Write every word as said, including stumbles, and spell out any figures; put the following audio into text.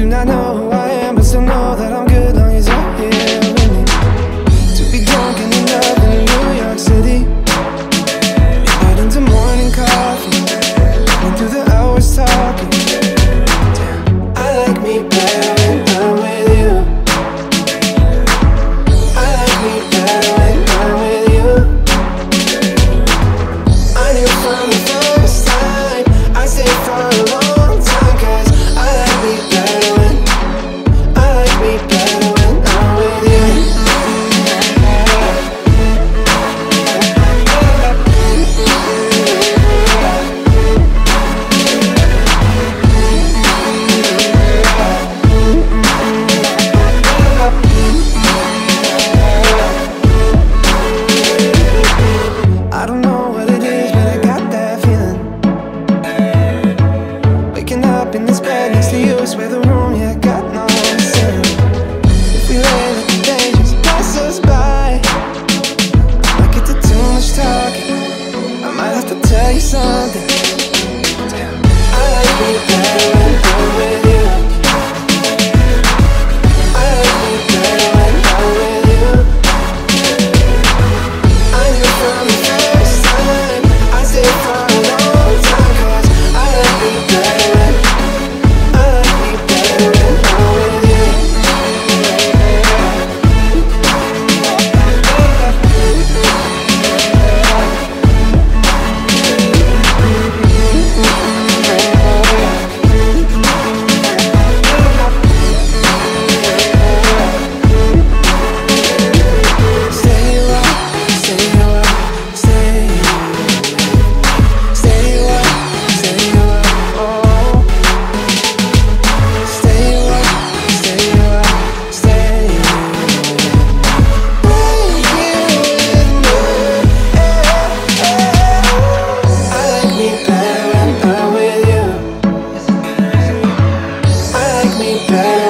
do not know who I am, but still know that I'm good long as you're here with me. To be drunk and in love in New York City, out into morning coffee, and through the hours talking. I like me better when I'm with you. I like me better when I'm with you. I knew from the first time I stayed for a long time, cause I like me better when I like me better when I'm with you. I don't know what it is, but I got that feeling. Waking up in this bed next to you is where the room, yeah, got no ceiling. If we let the day just pass us by, I might get to too much talking. I might have to tell you something. I like me better when I'm with you. I like me better when I'm with you. I knew from the first time I stayed for a long time, cause I like me better when I like me better when I'm with you. Stay a while, stay a while, stay. Stay a while, stay a while, oh. Stay a while, stay a while, stay. Right here with me, eh, eh. I like me better when I'm with you. I like me better